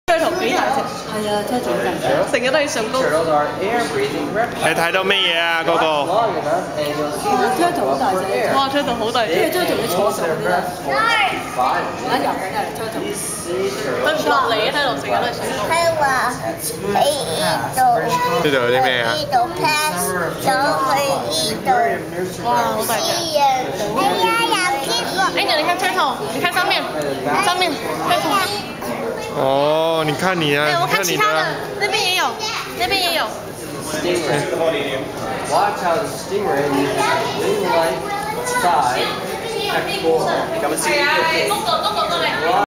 Turtle 幾大隻？係啊，turtle 好大隻，成日都要上高。 你睇到乜嘢啊？嗰個？ 哇，turtle 好大隻！哇，turtle 好大隻！跟住 turtle 你坐上嗰啲啦，而家游緊係 turtle。佢唔落嚟嘅 turtle 成日都係上高。 佢話喺呢度， 呢度有啲咩啊？ 呢度 pass 咗去呢度。 哇，好大隻！ 哎呀，有見過。 Angel，你看 turtle，你看上面，turtle。 哦，你看你啊， 哎，我你看你的看其他的，那边也有，那边也有。 Watch how the stingray uses its wing-like side to catch coral.